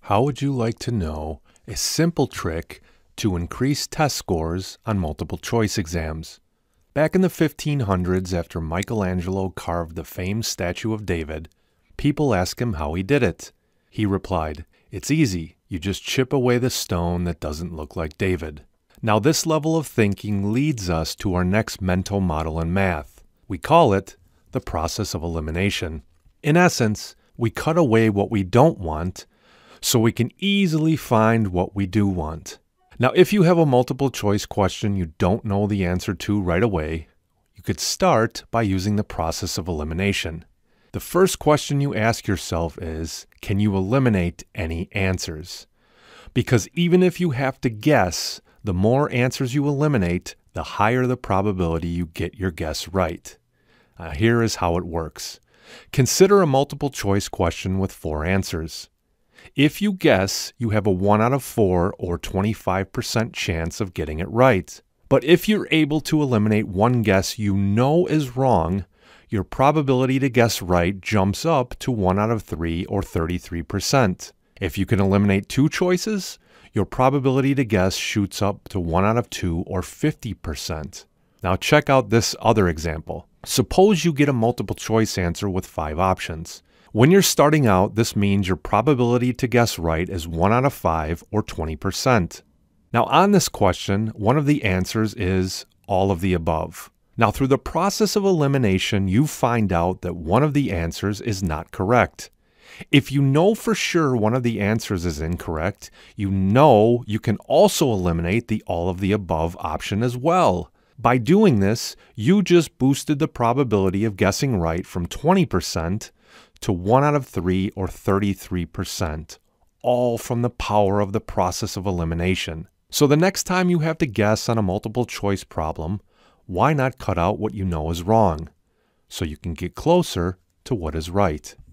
How would you like to know a simple trick to increase test scores on multiple choice exams? Back in the 1500s, after Michelangelo carved the famed statue of David, people asked him how he did it. He replied, "It's easy. You just chip away the stone that doesn't look like David." Now this level of thinking leads us to our next mental model in math. We call it the process of elimination. In essence, we cut away what we don't want so we can easily find what we do want. Now, if you have a multiple choice question you don't know the answer to right away, you could start by using the process of elimination. The first question you ask yourself is, can you eliminate any answers? Because even if you have to guess, the more answers you eliminate, the higher the probability you get your guess right. Here is how it works. Consider a multiple choice question with 4 answers. If you guess, you have a 1 out of 4 or 25% chance of getting it right. But if you're able to eliminate one guess you know is wrong, your probability to guess right jumps up to 1 out of 3 or 33%. If you can eliminate 2 choices, your probability to guess shoots up to 1 out of 2 or 50%. Now check out this other example. Suppose you get a multiple choice answer with 5 options. When you're starting out, this means your probability to guess right is 1 out of 5 or 20%. Now on this question, one of the answers is all of the above. Now through the process of elimination, you find out that one of the answers is not correct. If you know for sure one of the answers is incorrect, you know you can also eliminate the all of the above option as well. By doing this, you just boosted the probability of guessing right from 20% to 1 out of 3 or 33%, all from the power of the process of elimination. So the next time you have to guess on a multiple choice problem, why not cut out what you know is wrong, so you can get closer to what is right?